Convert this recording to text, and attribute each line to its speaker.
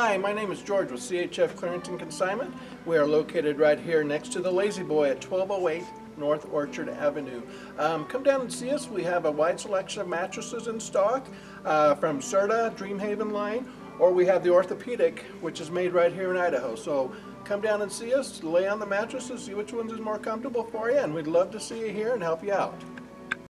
Speaker 1: Hi, my name is George with CHF Clearance and Consignment. We are located right here next to the Lazy Boy at 1208 North Orchard Avenue. Come down and see us. We have a wide selection of mattresses in stock from Serta, Dreamhaven line, or we have the orthopedic, which is made right here in Idaho. So come down and see us, lay on the mattresses, see which ones is more comfortable for you, and we'd love to see you here and help you out.